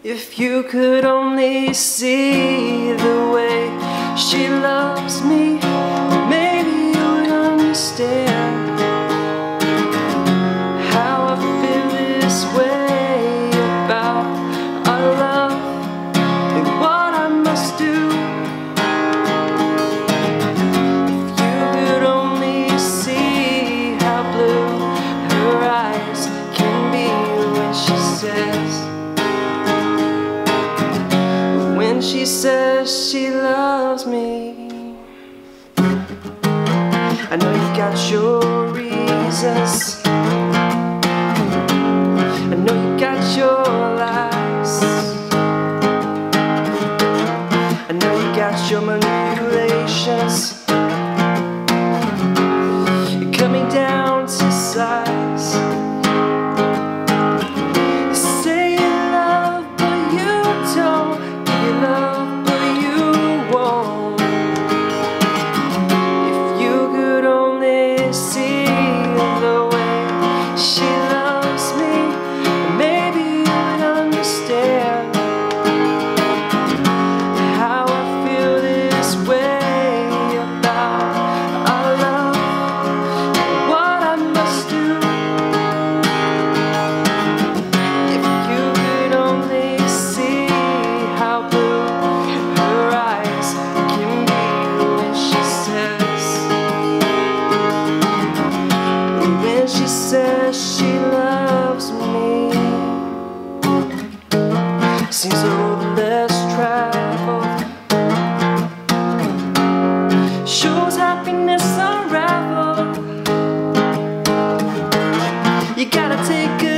If you could only see the way she loves me, maybe you would understand how I feel this way about our love and what I must do. If you could only see how blue her eyes can be when she says she loves me. I know you got your reasons, I know you got your lies, I know you got your manipulations. You're coming down to size. She says she loves me. Seems a road less traveled shows happiness unraveled. You gotta take it